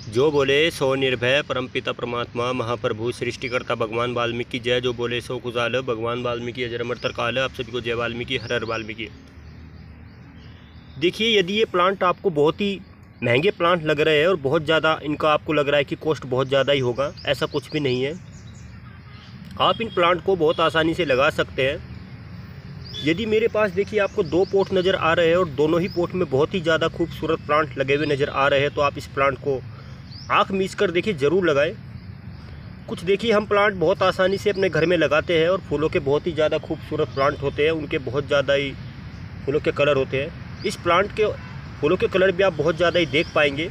जो बोले सो निर्भय परमपिता परमात्मा महाप्रभु सृष्टिकर्ता भगवान वाल्मीकि जय। जो बोले सो खुजाल भगवान वाल्मीकि अजर अमर तरकाल। आप सभी को जय वाल्मीकि, हर हर वाल्मीकि। देखिए, यदि ये प्लांट आपको बहुत ही महंगे प्लांट लग रहे हैं और बहुत ज़्यादा इनका आपको लग रहा है कि कॉस्ट बहुत ज़्यादा ही होगा, ऐसा कुछ भी नहीं है। आप इन प्लांट को बहुत आसानी से लगा सकते हैं। यदि मेरे पास देखिए आपको दो पोट नज़र आ रहे हैं और दोनों ही पोट में बहुत ही ज़्यादा खूबसूरत प्लांट लगे हुए नज़र आ रहे हैं, तो आप इस प्लांट को आँख मीच कर देखिए ज़रूर लगाएं। कुछ देखिए हम प्लांट बहुत आसानी से अपने घर में लगाते हैं और फूलों के बहुत ही ज़्यादा खूबसूरत प्लांट होते हैं, उनके बहुत ज़्यादा ही फूलों के कलर होते हैं। इस प्लांट के फूलों के कलर भी आप बहुत ज़्यादा ही देख पाएंगे।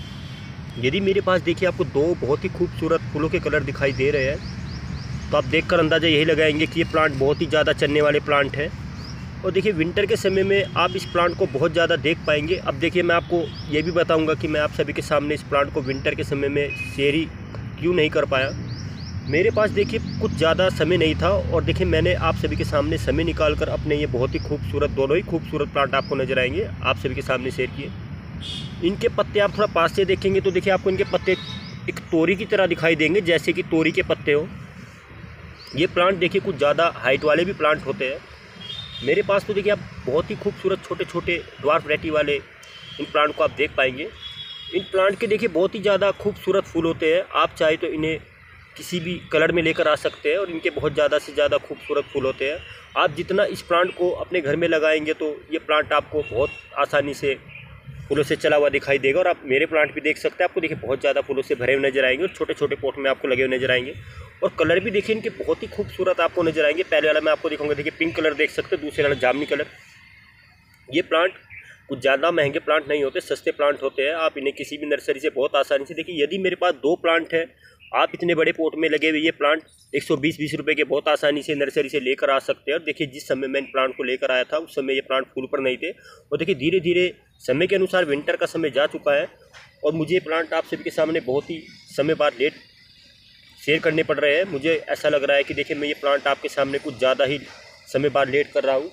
यदि मेरे पास देखिए आपको दो बहुत ही खूबसूरत फूलों के कलर दिखाई दे रहे हैं, तो आप देखकर अंदाज़ा यही लगाएंगे कि ये प्लांट बहुत ही ज़्यादा चलने वाले प्लांट है। और देखिए विंटर के समय में आप इस प्लांट को बहुत ज़्यादा देख पाएंगे। अब देखिए मैं आपको ये भी बताऊंगा कि मैं आप सभी के सामने इस प्लांट को विंटर के समय में शेयर ही क्यों नहीं कर पाया। मेरे पास देखिए कुछ ज़्यादा समय नहीं था और देखिए मैंने आप सभी के सामने समय निकाल कर अपने ये बहुत ही खूबसूरत, दोनों ही खूबसूरत प्लांट आपको नज़र आएंगे, आप सभी के सामने शेयर किए। इनके पत्ते आप थोड़ा पास से देखेंगे तो देखिए आपको इनके पत्ते एक तोरी की तरह दिखाई देंगे, जैसे कि तोरी के पत्ते हो। ये प्लांट देखिए कुछ ज़्यादा हाइट वाले भी प्लांट होते हैं। मेरे पास तो देखिए आप बहुत ही खूबसूरत छोटे छोटे ड्वार्फ वैरायटी वाले इन प्लांट को आप देख पाएंगे। इन प्लांट के देखिए बहुत ही ज़्यादा खूबसूरत फूल होते हैं। आप चाहे तो इन्हें किसी भी कलर में लेकर आ सकते हैं और इनके बहुत ज़्यादा से ज़्यादा खूबसूरत फूल होते हैं। आप जितना इस प्लांट को अपने घर में लगाएंगे तो ये प्लांट आपको बहुत आसानी से फूलों से चला हुआ दिखाई देगा। और आप मेरे प्लांट भी देख सकते हैं, आपको देखिए बहुत ज़्यादा फूलों से भरे हुए नजर आएंगे और छोटे छोटे पोट में आपको लगे हुए नजर आएंगे। और कलर भी देखिए इनके बहुत ही खूबसूरत आपको नजर आएंगे। पहले वाला मैं आपको दिखाऊंगा, देखिए पिंक कलर देख सकते हैं, दूसरे वाला जामुनी कलर। ये प्लांट कुछ ज़्यादा महंगे प्लांट नहीं होते, सस्ते प्लांट होते हैं। आप इन्हें किसी भी नर्सरी से बहुत आसानी से, देखिए यदि मेरे पास दो प्लांट है, आप इतने बड़े पोट में लगे हुए ये प्लांट 120-20 रुपये के बहुत आसानी से नर्सरी से लेकर आ सकते हैं। और देखिए जिस समय मैं इन प्लांट को लेकर आया था उस समय ये प्लांट फूल पर नहीं थे। और देखिए धीरे धीरे समय के अनुसार विंटर का समय जा चुका है और मुझे ये प्लांट आप सभी के सामने बहुत ही समय बाद लेट शेयर करने पड़ रहे हैं। मुझे ऐसा लग रहा है कि देखिए मैं ये प्लांट आपके सामने कुछ ज़्यादा ही समय बाद लेट कर रहा हूँ।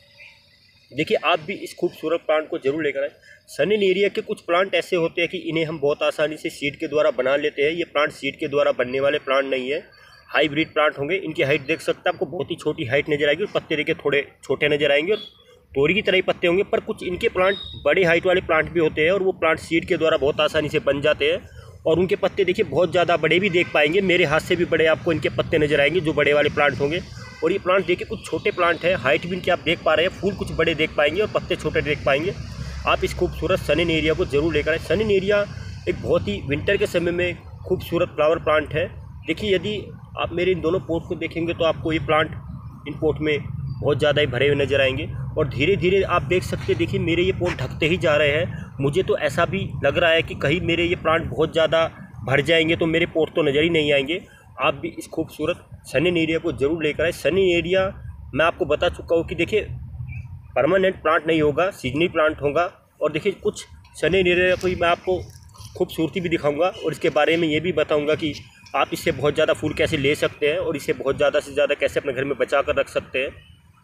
देखिए आप भी इस खूबसूरत प्लांट को जरूर लेकर आए। सनी एरिया के कुछ प्लांट ऐसे होते हैं कि इन्हें हम बहुत आसानी से सीड के द्वारा बना लेते हैं। ये प्लांट सीड के द्वारा बनने वाले प्लांट नहीं है, हाइब्रिड प्लांट होंगे। इनकी हाइट देख सकते हैं, आपको बहुत ही छोटी हाइट नजर आएगी और पत्ते देखिए थोड़े छोटे नजर आएंगे और तोरी की तरह ही पत्ते होंगे। पर कुछ इनके प्लांट बड़े हाइट वाले प्लांट भी होते हैं और वो प्लांट सीड के द्वारा बहुत आसानी से बन जाते हैं। और उनके पत्ते देखिए बहुत ज़्यादा बड़े भी देख पाएंगे, मेरे हाथ से भी बड़े आपको इनके पत्ते नजर आएंगे जो बड़े वाले प्लांट होंगे। और ये प्लांट देखिए कुछ छोटे प्लांट है, हाइट भी इनकी आप देख पा रहे हैं, फूल कुछ बड़े देख पाएंगे और पत्ते छोटे देख पाएंगे। आप इस खूबसूरत सनी एरिया को जरूर लेकर आए। सनी एरिया एक बहुत ही विंटर के समय में खूबसूरत फ्लावर प्लांट है। देखिए यदि आप मेरे इन दोनों पोट को देखेंगे तो आपको ये प्लांट इन पोट में बहुत ज़्यादा ही भरे हुए नजर आएंगे और धीरे धीरे आप देख सकते हैं, देखिए मेरे ये पोट ढकते ही जा रहे हैं। मुझे तो ऐसा भी लग रहा है कि कहीं मेरे ये प्लांट बहुत ज़्यादा भर जाएंगे तो मेरे पोट तो नज़र ही नहीं आएंगे। आप भी इस खूबसूरत सनी एरिया को जरूर लेकर आए। सनी एरिया मैं आपको बता चुका हूँ कि देखिए परमानेंट प्लांट नहीं होगा, सीजनल प्लांट होगा। और देखिए कुछ सनी एरिया को मैं आपको खूबसूरती भी दिखाऊंगा और इसके बारे में ये भी बताऊंगा कि आप इससे बहुत ज़्यादा फूल कैसे ले सकते हैं और इसे बहुत ज़्यादा से ज़्यादा कैसे अपने घर में बचा कर रख सकते हैं।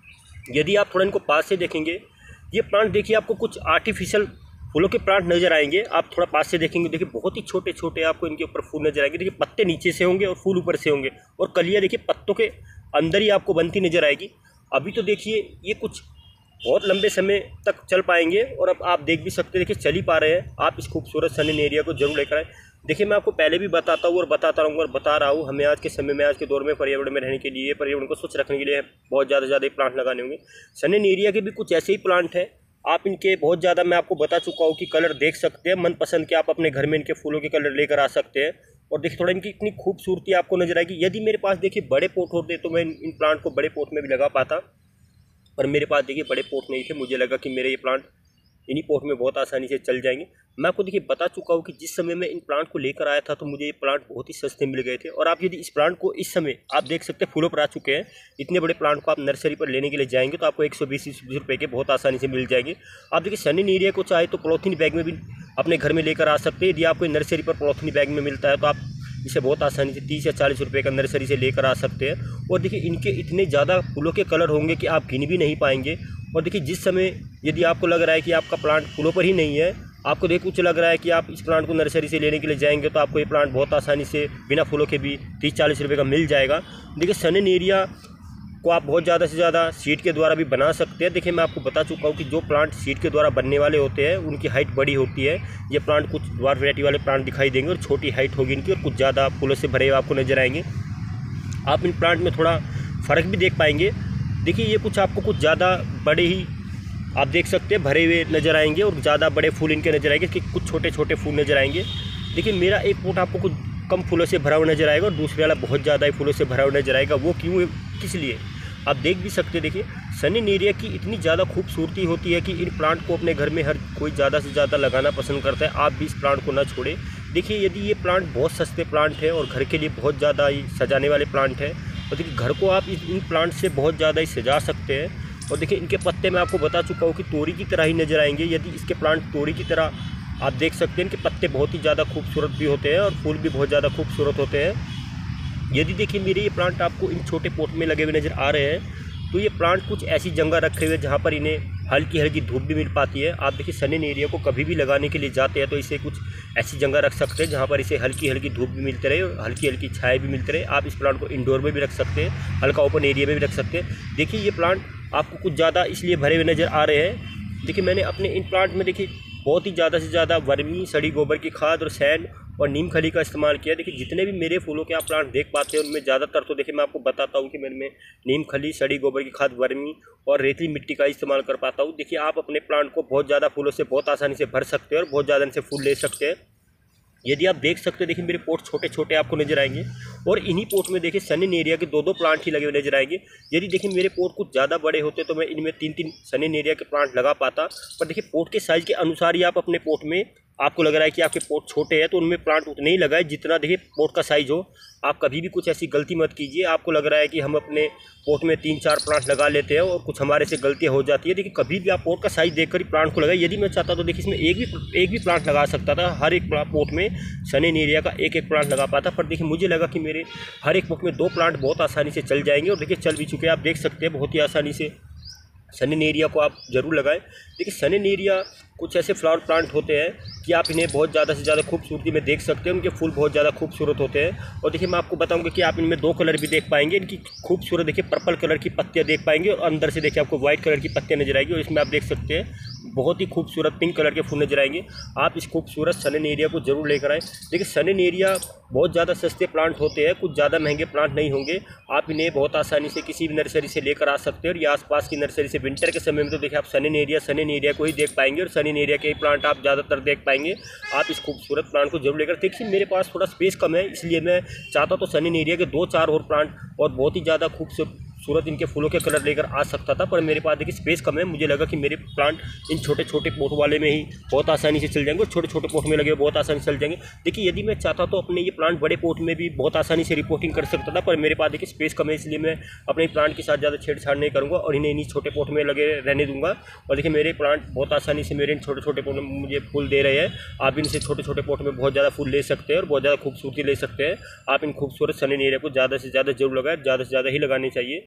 यदि आप थोड़ा इनको पास से देखेंगे, ये प्लांट देखिए आपको कुछ आर्टिफिशियल फूलों के प्लांट नजर आएंगे। आप थोड़ा पास से देखेंगे, देखिए बहुत ही छोटे छोटे आपको इनके ऊपर फूल नजर आएंगे। देखिए पत्ते नीचे से होंगे और फूल ऊपर से होंगे और कलियाँ देखिए पत्तों के अंदर ही आपको बनती नजर आएगी। अभी तो देखिए ये कुछ बहुत लंबे समय तक चल पाएंगे और अब आप देख भी सकते हैं, देखिए चल ही पा रहे हैं। आप इस खूबसूरत सनी एरिया को जरूर लेकर आए। देखिए मैं आपको पहले भी बताता हूँ और बताता रहूँगा और बता रहा हूँ, हमें आज के समय में, आज के दौर में पर्यावरण में रहने के लिए, पर्यावरण को स्वच्छ रखने के लिए बहुत ज़्यादा प्लांट लगाने होंगे। सनी एरिया के भी कुछ ऐसे ही प्लांट हैं। आप इनके बहुत ज़्यादा मैं आपको बता चुका हूँ कि कलर देख सकते हैं, मनपसंद के आप अपने घर में इनके फूलों के कलर लेकर आ सकते हैं। और देखिए थोड़ा इनकी इतनी खूबसूरती आपको नजर आएगी। यदि मेरे पास देखिए बड़े पोट होते तो मैं इन प्लांट को बड़े पोट में भी लगा पाता, पर मेरे पास देखिए बड़े पोट नहीं थे। मुझे लगा कि मेरे ये प्लांट इन्हीं पोट में बहुत आसानी से चल जाएंगे। मैं आपको देखिए बता चुका हूँ कि जिस समय मैं इन प्लांट को लेकर आया था तो मुझे ये प्लांट बहुत ही सस्ते मिल गए थे। और आप यदि इस प्लांट को इस समय आप देख सकते हैं फूलों पर आ चुके हैं, इतने बड़े प्लांट को आप नर्सरी पर लेने के लिए जाएंगे तो आपको 120 रुपये के बहुत आसानी से मिल जाएंगे। आप देखिए सनी एरिया को चाहे तो पॉलीथीन बैग में भी अपने घर में लेकर आ सकते हैं। यदि आपको नर्सरी पर पॉलीथीन बैग में मिलता है तो आप इसे बहुत आसानी से 30 या 40 रुपये का नर्सरी से लेकर आ सकते हैं। और देखिए इनके इतने ज़्यादा फूलों के कलर होंगे कि आप गिन भी नहीं पाएंगे। और देखिए जिस समय यदि आपको लग रहा है कि आपका प्लांट फूलों पर ही नहीं है, आपको देख कुछ लग रहा है कि आप इस प्लांट को नर्सरी से लेने के लिए जाएंगे तो आपको ये प्लांट बहुत आसानी से बिना फूलों के भी 30-40 रुपये का मिल जाएगा। देखिए सनेरेरिया को आप बहुत ज़्यादा से ज़्यादा सीड के द्वारा भी बना सकते हैं। देखिए मैं आपको बता चुका हूँ कि जो प्लांट सीड के द्वारा बनने वाले होते हैं उनकी हाइट बड़ी होती है। ये प्लांट कुछ द्वार वैरायटी वाले प्लांट दिखाई देंगे और छोटी हाइट होगी इनकी और कुछ ज़्यादा फूलों से भरे हुए आपको नजर आएंगे। आप इन प्लांट में थोड़ा फ़र्क भी देख पाएंगे। देखिए ये कुछ आपको कुछ ज़्यादा बड़े ही आप देख सकते हैं भरे हुए नज़र आएंगे और ज़्यादा बड़े फूल इनके नज़र आएंगे कि कुछ छोटे छोटे फूल नज़र आएंगे। देखिए मेरा एक पोट आपको कुछ कम फूलों से भरा हुआ नज़र आएगा और दूसरे वाला बहुत ज़्यादा ही फूलों से भरा हुआ नज़र आएगा। वो क्यों, किस लिए आप देख भी सकते हैं। देखिए सनेरेरिया की इतनी ज़्यादा खूबसूरती होती है कि इन प्लांट को अपने घर में हर कोई ज़्यादा से ज़्यादा लगाना पसंद करता है। आप भी इस प्लांट को ना छोड़ें। देखिए यदि ये प्लांट बहुत सस्ते प्लांट है और घर के लिए बहुत ज़्यादा ही सजाने वाले प्लांट है तो देखिए घर को आप इन प्लांट से बहुत ज़्यादा ही सजा सकते हैं। और देखिए इनके पत्ते मैं आपको बता चुका हूँ कि तोरी की तरह ही नज़र आएंगे। यदि इसके प्लांट तोरी की तरह आप देख सकते हैं, इनके पत्ते बहुत ही ज़्यादा खूबसूरत भी होते हैं और फूल भी बहुत ज़्यादा खूबसूरत होते हैं। यदि देखिए मेरे ये प्लांट आपको इन छोटे पोट में लगे हुए नज़र आ रहे हैं तो ये प्लांट कुछ ऐसी जगह रखे हुए जहाँ पर इन्हें हल्की हल्की धूप भी मिल पाती है। आप देखिए सनेरेरिया को कभी भी लगाने के लिए जाते हैं तो इसे कुछ ऐसी जगह रख सकते हैं जहाँ पर इसे हल्की हल्की धूप भी मिलती रहे और हल्की हल्की छाया भी मिलती रहे। आप इस प्लांट को इंडोर में भी रख सकते हैं, हल्का ओपन एरिया में भी रख सकते हैं। देखिए ये प्लांट आपको कुछ ज़्यादा इसलिए भरे हुए नज़र आ रहे हैं। देखिए मैंने अपने इन प्लांट में देखिए बहुत ही ज़्यादा से ज़्यादा वर्मी, सड़ी गोबर की खाद और सैंड और नीम खली का इस्तेमाल किया। देखिए जितने भी मेरे फूलों के आप प्लांट देख पाते हैं उनमें ज़्यादातर तो देखिए मैं आपको बताता हूँ कि मैं नीम खली, सड़ी गोबर की खाद, वर्मी और रेतीली मिट्टी का इस्तेमाल कर पाता हूँ। देखिए आप अपने प्लांट को बहुत ज़्यादा फूलों से बहुत आसानी से भर सकते हैं और बहुत ज़्यादा इनसे फूल ले सकते हैं। यदि आप देख सकते हैं देखिए मेरे पोट छोटे छोटे आपको नजर आएंगे और इन्हीं पोट में देखिए सनेरेरिया के दो प्लांट ही लगे हुए नजर आएंगे। यदि देखिए मेरे पोट कुछ ज़्यादा बड़े होते तो मैं इनमें 3-3 सनेरेरिया के प्लांट लगा पाता। पर देखिए पोट के साइज़ के अनुसार ही आप अपने पोट में आपको लग रहा है कि आपके पोट छोटे हैं तो उनमें प्लांट उतने ही लगाए जितना देखिए पोट का साइज़ हो। आप कभी भी कुछ ऐसी गलती मत कीजिए। आपको लग रहा है कि हम अपने पोट में 3-4 प्लांट लगा लेते हैं और कुछ हमारे से गलतियां हो जाती है। देखिए कभी भी आप पोट का साइज़ देखकर ही प्लांट को लगाए। यदि मैं चाहता तो देखिए इसमें एक भी प्लांट लगा सकता था। हर एक पोट में सनेरेरिया का एक प्लांट लगा पाता। पर देखिए मुझे लगा कि मेरे हर एक पोट में 2 प्लांट बहुत आसानी से चल जाएंगे और देखिए चल भी चुके हैं। आप देख सकते हैं बहुत ही आसानी से सनेरेरिया को आप ज़रूर लगाएं। देखिए सनेरेरिया कुछ ऐसे फ्लावर प्लांट होते हैं कि आप इन्हें बहुत ज़्यादा से ज़्यादा खूबसूरती में देख सकते हैं। उनके फूल बहुत ज़्यादा खूबसूरत होते हैं। और देखिए मैं आपको बताऊंगा कि आप इनमें 2 कलर भी देख पाएंगे। इनकी खूबसूरत देखिए पर्पल कलर की पत्तियाँ देख पाएंगे और अंदर से देखिए आपको वाइट कलर की पत्तियाँ नजर आएगी और इसमें आप देख सकते हैं बहुत ही खूबसूरत पिंक कलर के फूल नजर आएंगे। आप इस खूबसूरत सनेरेरिया को जरूर लेकर आएँ। देखिए सनेरेरिया बहुत ज़्यादा सस्ते प्लांट होते हैं, कुछ ज़्यादा महंगे प्लांट नहीं होंगे। आप इन्हें बहुत आसानी से किसी भी नर्सरी से लेकर आ सकते हैं और ये आसपास की नर्सरी से विंटर के समय में तो देखिए आप सनेरेरिया को ही देख पाएंगे और सनेरेरिया के प्लांट आप ज़्यादातर देख पाएंगे। आप इस खूबसूरत प्लांट को जरूर लेकर देखिए। मेरे पास थोड़ा स्पेस कम है इसलिए मैं चाहता तो सनेरेरिया के 2-4 और प्लांट और बहुत ही ज़्यादा खूबसूरत इनके फूलों के कलर लेकर आ सकता था। पर मेरे पास देखिए स्पेस कम है। मुझे लगा कि मेरे प्लांट इन छोटे छोटे पोट वाले में ही बहुत आसानी से चल जाएंगे और छोटे छोटे पोट में लगे बहुत आसानी से चल जाएंगे। देखिए यदि मैं चाहता तो अपने ये प्लांट बड़े पोट में भी बहुत आसानी से रिपोर्टिंग कर सकता था। पर मेरे पास देखिए स्पेस कम है इसलिए मैं अपने प्लांट के साथ ज़्यादा छेड़छाड़ नहीं करूँगा और इन्हें इन्हीं छोटे पोट में लगे रहने दूंगा। और देखिए मेरे प्लांट बहुत आसानी से मेरे इन छोटे छोटे पोट में मुझे फूल दे रहे हैं। आप इनसे छोटे छोटे पोट में बहुत ज़्यादा फूल ले सकते हैं और बहुत ज़्यादा खूबसूरती ले सकते हैं। आप इन खूबसूरत सनेरेरिया को ज़्यादा से ज़्यादा जरूर लगाएं, ज़्यादा से ज़्यादा ही लगानी चाहिए।